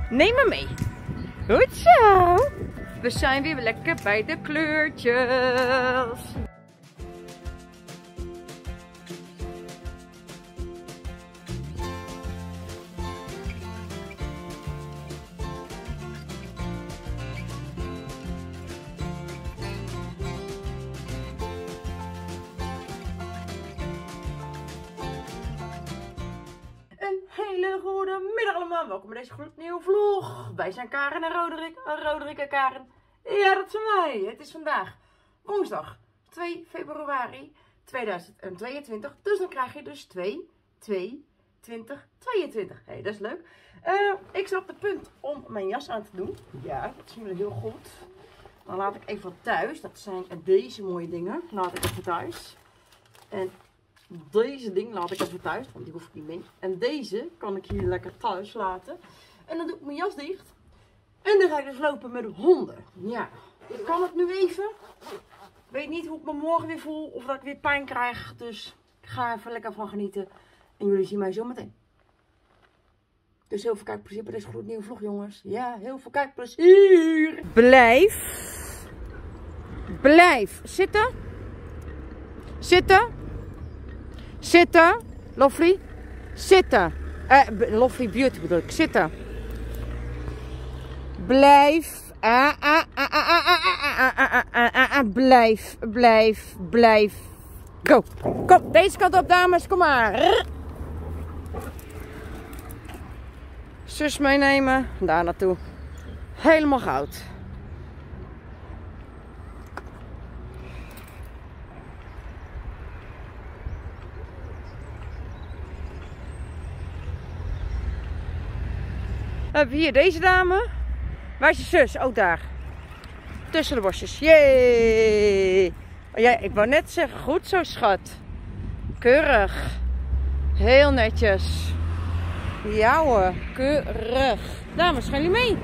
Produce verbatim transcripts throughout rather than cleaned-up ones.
Neem me mee. Goed zo. We zijn weer lekker bij de kleurtjes. Een hele goede middag allemaal. Welkom bij deze gloednieuwe vlog. Wij zijn Karen en Roderick. Roderick en Karen. Ja, dat zijn wij. Het is vandaag woensdag twee februari tweeduizend tweeëntwintig. Dus dan krijg je dus twee, twee, twintig, tweeëntwintig. Hé, hey, dat is leuk. Uh, ik sta op de punt om mijn jas aan te doen. Ja, dat zien we heel goed. Dan laat ik even thuis. Dat zijn deze mooie dingen. Laat ik even thuis. En deze ding laat ik even thuis, want die hoef ik niet mee. En deze kan ik hier lekker thuis laten. En dan doe ik mijn jas dicht. En dan ga ik dus lopen met de honden. Ja, ik kan het nu even. Ik weet niet hoe ik me morgen weer voel of dat ik weer pijn krijg. Dus ik ga even lekker van genieten. En jullie zien mij zo meteen. Dus heel veel kijkplezier bij deze gloednieuwe vlog, jongens. Ja, heel veel kijkplezier. Blijf. Blijf. Zitten. Zitten. Zitten. Lovely. Zitten. Uh, Lovely Beauty bedoel ik. Zitten. Blijf. Ah, ah, ah, ah, ah, ah, ah, ah, ah, ah. Blijf. Blijf. Blijf. Go. Kom. Deze kant op, dames. Kom maar. Zus meenemen. Daar naartoe. Helemaal goud. Hebben we hier deze dame. Waar is je zus? Oh, daar. Tussen de bosjes. Jee. Ja, ik wou net zeggen. Goed zo, schat. Keurig. Heel netjes. Ja hoor. Keurig. Dames, gaan jullie mee?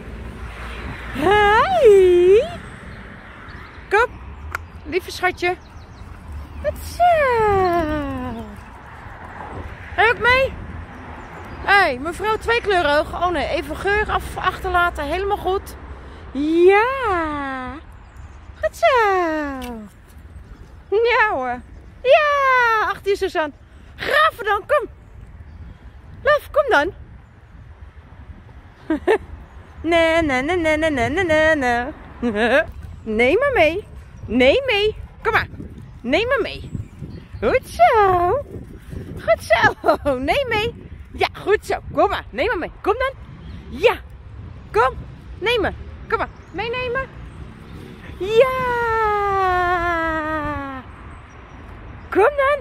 Hi. Kom. Lieve schatje. Wat zo. Ga je ook mee? Hé, hey, mevrouw twee kleuren ogen. Oh nee, even geur af, achterlaten. Helemaal goed. Ja. Goed zo. Ja hoor. Ja, achter je zus aan. Graven dan, kom. Love, kom dan. Nee, nee, nee, nee, nee, nee, nee, nee. Neem maar mee. Neem mee. Kom maar. Neem maar mee. Goed zo. Goed zo. Neem mee. Ja, goed zo. Kom maar. Neem maar mee. Kom dan. Ja. Kom. Neem me. Kom maar. Meenemen. Ja. Kom dan.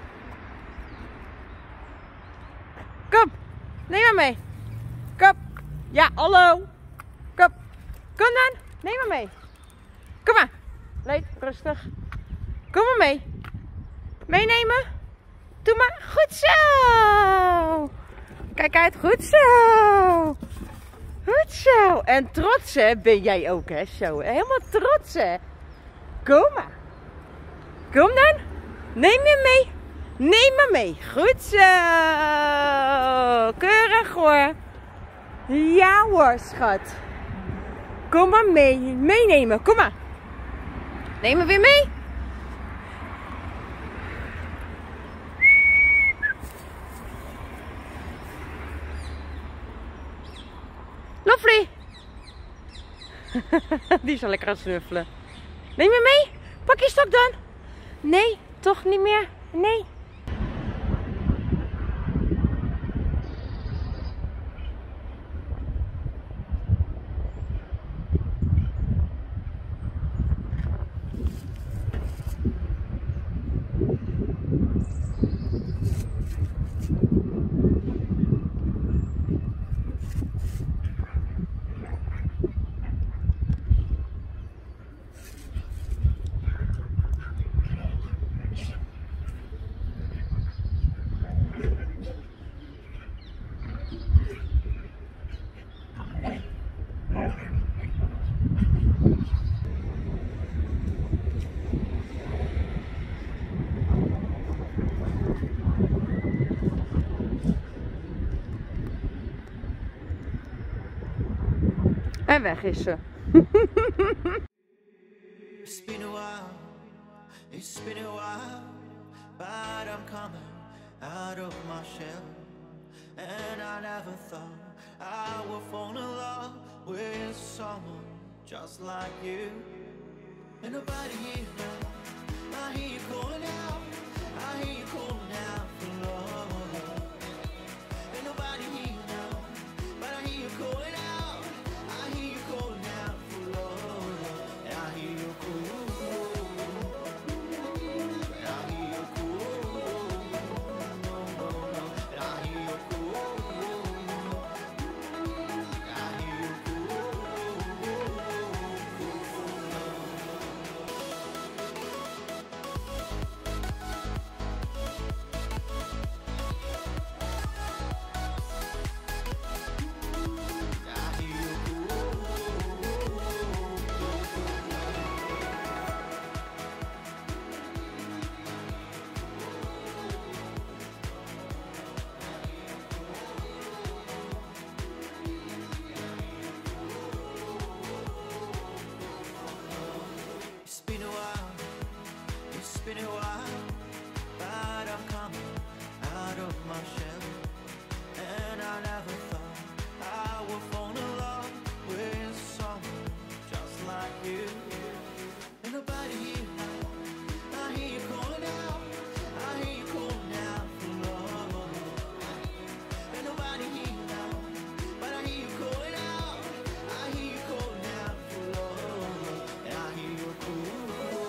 Kom. Neem maar mee. Kom. Ja, hallo. Kom. Kom dan. Neem maar mee. Kom maar. Nee, rustig. Kom maar mee. Meenemen. Doe maar. Goed zo. Kijk uit. Goed zo. Goed zo. En trots hè, ben jij ook hè. Zo. Helemaal trots hè. Kom maar. Kom dan. Neem me mee. Neem me mee. Goed zo. Keurig hoor. Ja hoor schat. Kom maar mee. Meenemen. Kom maar. Neem me weer mee. Lovely. Die is al lekker aan het snuffelen. Neem me mee. Pak je stok dan. Nee, toch niet meer. Nee. En weg is ze. It's been a while, it's been a while, but I'm coming out of my shell. And I never thought I would fall in love with someone just like you. And nobody here now, I hear you calling out, I hear you calling out for love. And nobody here now, but I hear you calling out, I hear you calling out for love. And I hear you calling. It's been a while, but I'm coming out of my shell. And I never thought I would fall in love with someone just like you. And nobody here now, I hear you calling out, I hear you calling out for love. And nobody here now, but I hear you calling out, I hear you calling out for love. And I hear you calling.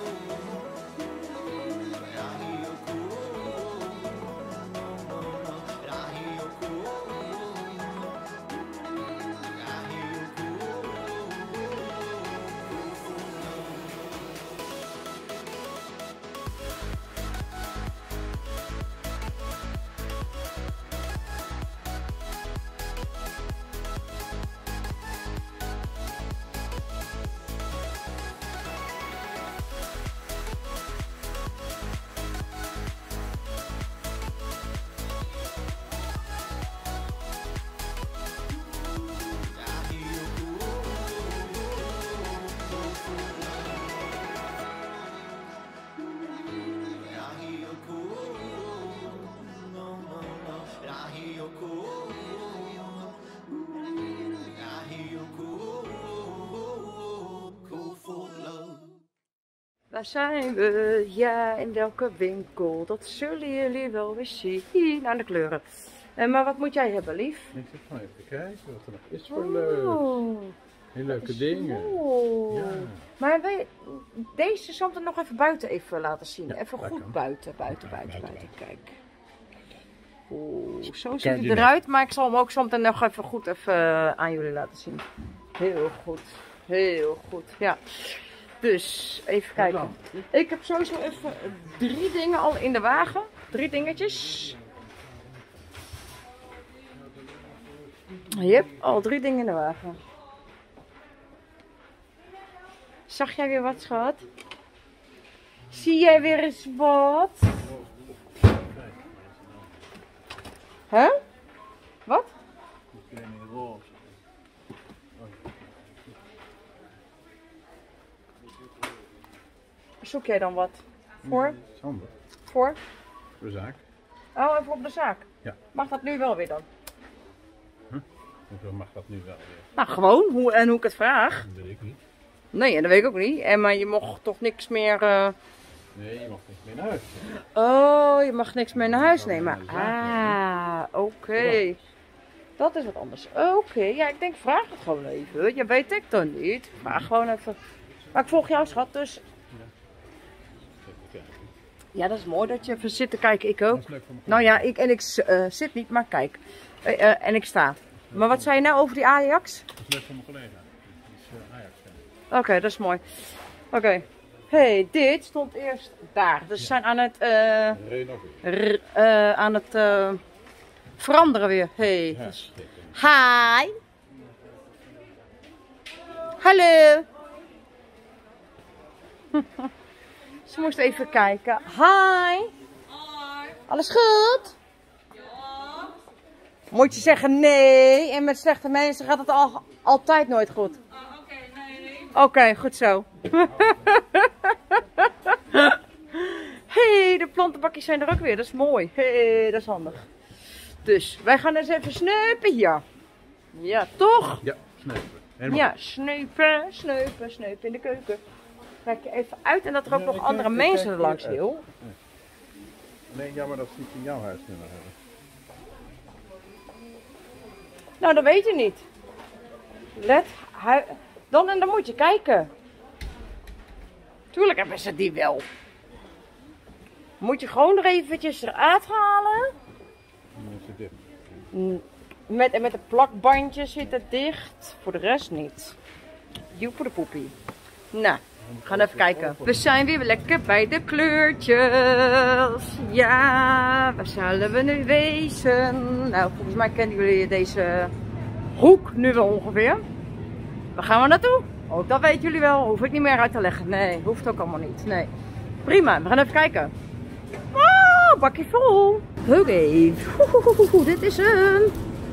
Daar zijn we, ja, in welke winkel? Dat zullen jullie wel weer zien aan de kleuren. Uh, maar wat moet jij hebben, lief? Ik zeg maar even kijken wat er nog is voor leuk. Oh, heel leuke dingen. Ja. Maar wij, deze zal ik er nog even buiten even laten zien. Ja, even goed kan. buiten, buiten, buiten, buiten, buiten. Kijk. Oeh, zo ziet hij eruit, maar ik zal hem ook zo meteen nog even goed even aan jullie laten zien. Heel goed, heel goed, ja. Dus, even kijken. Ik heb sowieso even drie dingen al in de wagen. Drie dingetjes. Yep, al drie dingen in de wagen. Zag jij weer wat, schat? Zie jij weer eens wat? Huh? Wat? Zoek jij dan wat? Voor? Sander. Voor? Voor de zaak. Oh, even op de zaak? Ja. Mag dat nu wel weer dan? Huh? Hoezo mag dat nu wel weer? Nou, gewoon. Hoe, en hoe ik het vraag. Dat weet ik niet. Nee, dat weet ik ook niet. En, maar je mocht toch niks meer... Uh... Nee, je mag niks meer naar huis. Oh, je mag niks meer naar huis nemen. Ah, oké. Okay. Dat is wat anders. Oké, okay. Ja, ik denk vraag het gewoon even. Je weet ik dan niet. Vraag gewoon even. Maar ik volg jou, schat, dus... Ja, dat is mooi dat je even zit te kijken. Ik ook. Nou ja, ik en ik uh, zit niet, maar kijk. Uh, uh, en ik sta. Maar wat zei je nou over die Ajax? Dat is leuk van mijn collega. Die is uh, Ajax. Oké, okay, dat is mooi. Oké. Okay. Hey, dit stond eerst daar. Dus we zijn aan het, uh, uh, aan het uh, veranderen weer. Hey. Dus... Hi. Hallo. Ze moest even kijken. Hi. Hoi. Alles goed? Ja. Moet je zeggen nee. En met slechte mensen gaat het al, altijd nooit goed. Oh, oké, okay, nee, nee. Oké, okay, goed zo. Hé, hey, de plantenbakjes zijn er ook weer. Dat is mooi. Hé, hey, dat is handig. Dus, wij gaan eens even sneupen hier. Ja, toch? Ja, sneupen. Helemaal. Ja, sneupen, sneupen, sneupen in de keuken. Kijk je even uit en dat er ook Ja, nog ik andere kijk- ik mensen kijk er langs hier uit. wil. Nee, jammer dat ze niet in jouw huis kunnen hebben. Nou, dat weet je niet. Let, hu- dan en dan moet je kijken. Tuurlijk hebben ze die wel. Moet je gewoon er eventjes eruit halen. Dan is het dicht. Mm, Met, met de plakbandje zit het dicht. Voor de rest niet. Joep voor de poepie. Nou, we gaan even kijken. We zijn weer lekker bij de kleurtjes. Ja, waar zullen we nu wezen? Nou, volgens mij kennen jullie deze hoek nu wel ongeveer. Waar gaan we naartoe? Ook dat weten jullie wel. Hoef ik niet meer uit te leggen. Nee, hoeft ook allemaal niet. Nee. Prima, we gaan even kijken. Oh, bakje vol. Oké, dit is hem.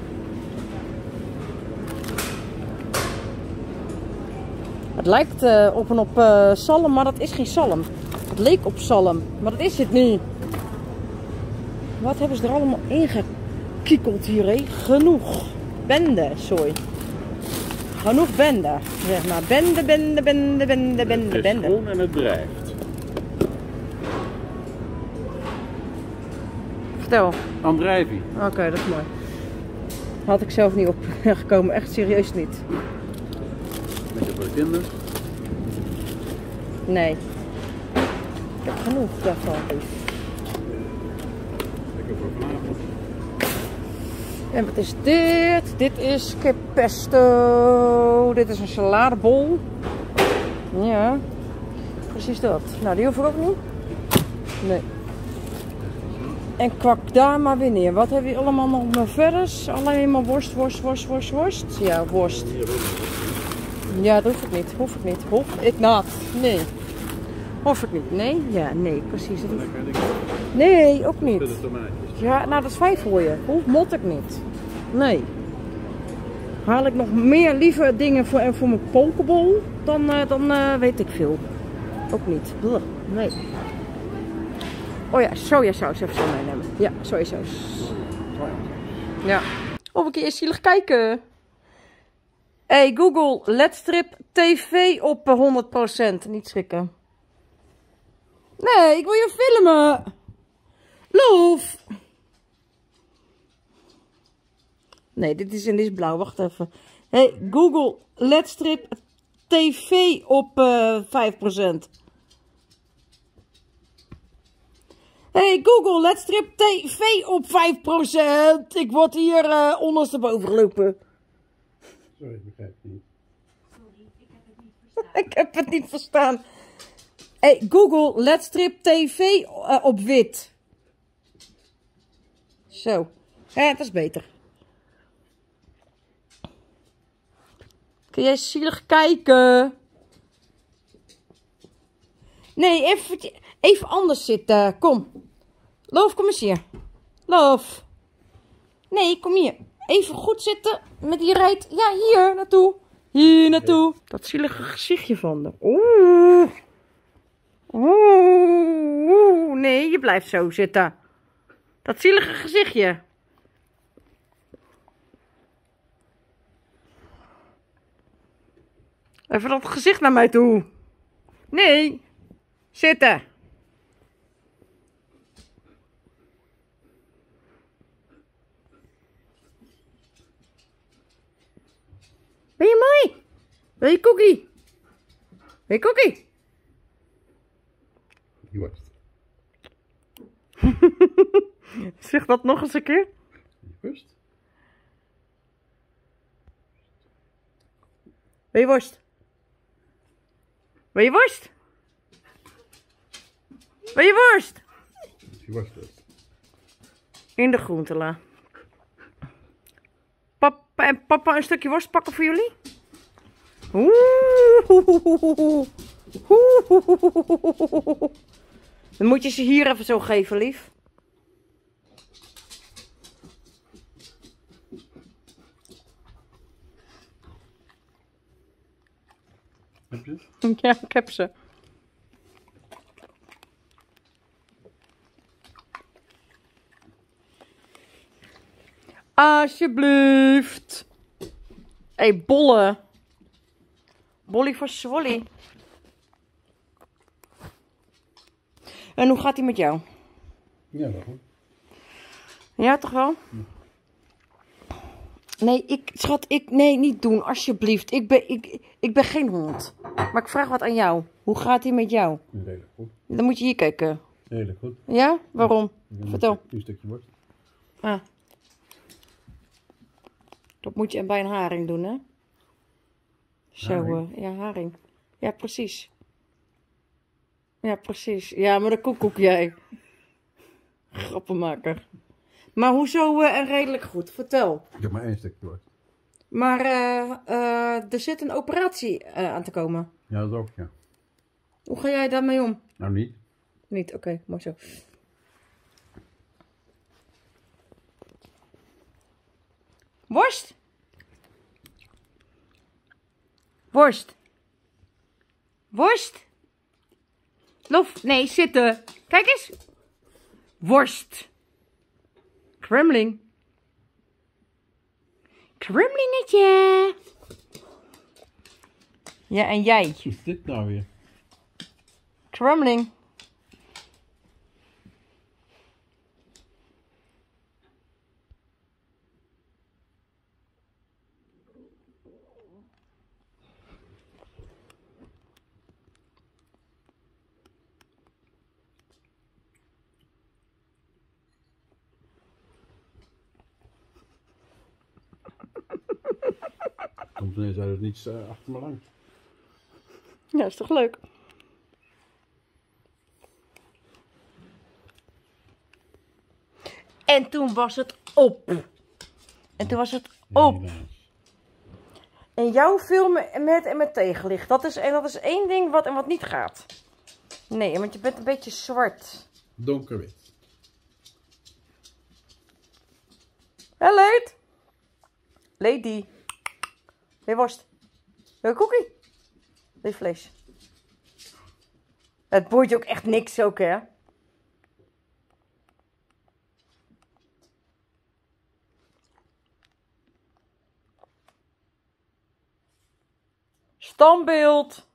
Het lijkt uh, op een op uh, zalm, maar dat is geen zalm. Het leek op zalm, maar dat is het niet. Wat hebben ze er allemaal ingekikkeld hier, hé? Genoeg. Bende, sorry. Genoeg bende, zeg maar. Bende, bende, bende, bende, bende, Het is bende. groen en het drijft. Vertel. Andrijvie. Oké, okay, dat is mooi. Had ik zelf niet opgekomen, echt serieus niet. Lekker voor de kinderen. Nee. Ik heb genoeg daarvan. Lekker voor vanavond. En wat is dit? Dit is pesto. Dit is een saladebol. Ja. Precies dat. Nou, die hoef ik ook niet. Nee. En kwak daar maar weer neer. Wat heb je allemaal nog meer verder? Alleen maar worst, worst, worst, worst, worst. Ja, worst. Ja, dat hoef ik niet. Hoef ik niet. Hoef ik niet. Nee. Hoef ik niet. Nee? Ja, nee, precies. Dat hoef ik. Nee, ook niet. Verder tomaatjes. Ja, nou dat is fijn voor je. Hoef mot ik niet. Nee. Haal ik nog meer liever dingen voor, voor mijn pokeball, dan, uh, dan uh, weet ik veel. Ook niet. Blech. Nee. Oh ja, sojasaus even zo meenemen. Ja, sojasaus. Ja. Of een keer zielig kijken. Hey Google, ledstrip tv op honderd procent. Niet schrikken. Nee, ik wil je filmen. Loof. Nee, dit is, dit is blauw. Wacht even. Hey Google, ledstrip tv op uh, vijf procent. Hey Google, ledstrip tv op vijf procent. Ik word hier uh, ondersteboven gelopen. Sorry, ik begrijp het niet. Ik heb het niet verstaan. Hey Google, ledstrip tv uh, op wit. Zo. Ja, dat is beter. Kun jij zielig kijken? Nee, even, even anders zitten. Kom. Loof, kom eens hier. Loof. Nee, kom hier. Even goed zitten met die rijt. Ja, hier naartoe. Hier naartoe. Dat zielige gezichtje van de. Oeh. Oeh. Nee, je blijft zo zitten. Dat zielige gezichtje. Even dat gezicht naar mij toe. Nee. Zitten. Ben je mooi? Wil je cookie? Wil je cookie? Die worst. Zeg dat nog eens een keer. Die worst. Wil je worst? Wil je worst? Wil je worst? Die worst dus. In de groentela. Papa en papa een stukje worst pakken voor jullie? Oeh. Dan moet je ze hier even zo geven, lief. Heb je? Ja, ik heb ze. Alsjeblieft. Hé, hey, bolle. Bolly voor Swolly. En hoe gaat hij met jou? Ja, wel goed. Ja, toch wel? Ja. Nee, ik, schat, ik, nee, niet doen, alsjeblieft. Ik ben, ik, ik ben geen hond. Maar ik vraag wat aan jou. Hoe gaat hij met jou? Redelijk goed. Dan moet je hier kijken. Redelijk goed. Ja? Waarom? Ja, Vertel. Een stukje worst. Ah. Dat moet je bij een haring doen, hè? Zo, Haring? uh, ja, haring. Ja, precies. Ja, precies. Ja, maar de koekoek jij. Grappenmaker. Maar hoezo uh, en redelijk goed? Vertel. Ik heb maar één stukje worst. Maar uh, uh, er zit een operatie uh, aan te komen. Ja, dat ook, ja. Hoe ga jij daarmee om? Nou niet. Niet, oké, okay, mooi zo. Worst? Worst. Worst. Lof, nee, zitten. Kijk eens. Worst. Kremling. Kremlingetje. Ja, en jij. Wat is dit nou weer? Kremling. Komt ineens uit het niets uh, achter me langs. Ja, is toch leuk? En toen was het op. En toen was het op. Helaas. En jouw film met en met tegenlicht. Dat is, en dat is één ding wat en wat niet gaat. Nee, want je bent een beetje zwart. Donkerwit. Hé, Leed. Lady. Wil je worst? Wil je koekie? Wil je vlees? Het boeit je ook echt niks ook, hè? Standbeeld.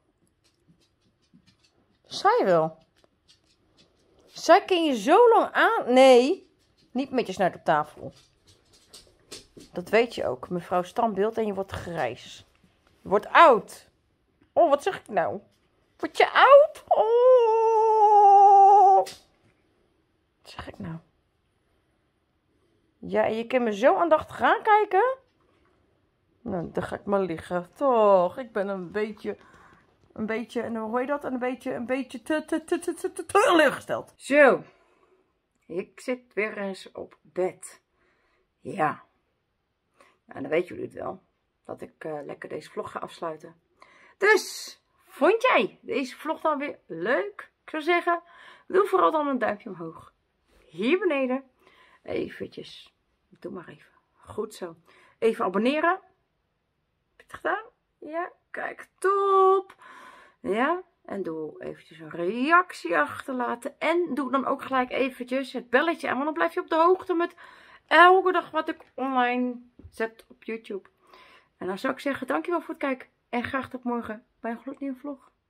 Zij wel. Zij ken je zo lang aan. Nee, niet met je snuit op tafel. Dat weet je ook, mevrouw Standbeeld. En je wordt grijs. Je wordt oud. Oh, wat zeg ik nou? Word je oud? Oh. Wat zeg ik nou? Ja, en je kan me zo aandachtig aankijken. Nou, dan ga ik maar liggen. Toch, ik ben een beetje, een beetje, en hoe hoor je dat? Een beetje, een beetje te, te, te, te, te, te teleurgesteld. Zo. Ik zit weer eens op bed. Ja. Nou, dan weten jullie het wel. Dat ik uh, lekker deze vlog ga afsluiten. Dus, vond jij deze vlog dan weer leuk? Ik zou zeggen, doe vooral dan een duimpje omhoog. Hier beneden. Eventjes. Doe maar even. Goed zo. Even abonneren. Heb je het gedaan? Ja, kijk, top. Ja, en doe eventjes een reactie achterlaten. En doe dan ook gelijk eventjes het belletje aan. Want dan blijf je op de hoogte met elke dag wat ik online zet op YouTube. En dan zou ik zeggen, dankjewel voor het kijken. En graag tot morgen bij een gloednieuwe vlog.